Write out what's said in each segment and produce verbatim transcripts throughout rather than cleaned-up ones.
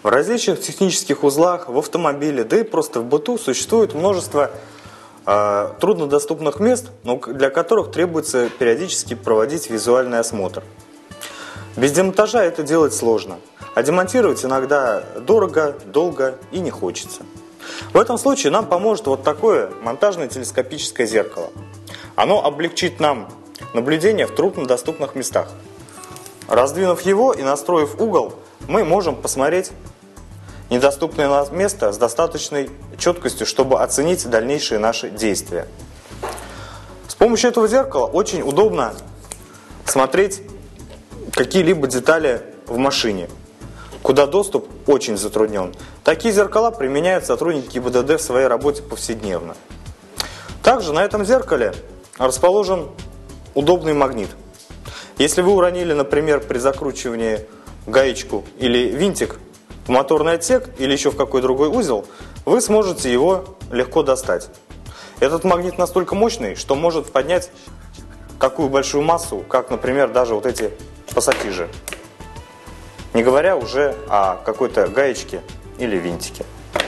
В различных технических узлах, в автомобиле, да и просто в быту существует множество э, труднодоступных мест, но для которых требуется периодически проводить визуальный осмотр. Без демонтажа это делать сложно, а демонтировать иногда дорого, долго и не хочется. В этом случае нам поможет вот такое монтажное телескопическое зеркало. Оно облегчит нам наблюдение в труднодоступных местах. Раздвинув его и настроив угол, мы можем посмотреть недоступное место с достаточной четкостью, чтобы оценить дальнейшие наши действия. С помощью этого зеркала очень удобно смотреть какие-либо детали в машине, куда доступ очень затруднен. Такие зеркала применяют сотрудники ГИБДД в своей работе повседневно. Также на этом зеркале расположен удобный магнит. Если вы уронили, например, при закручивании гаечку или винтик в моторный отсек или еще в какой другой узел, вы сможете его легко достать. Этот магнит настолько мощный, что может поднять такую большую массу, как, например, даже вот эти пассатижи. Не говоря уже о какой-то гаечке или винтике.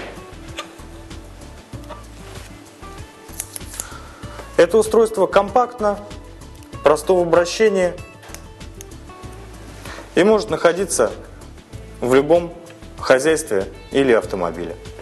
Это устройство компактно, просто в обращении и может находиться в любом хозяйстве или автомобиле.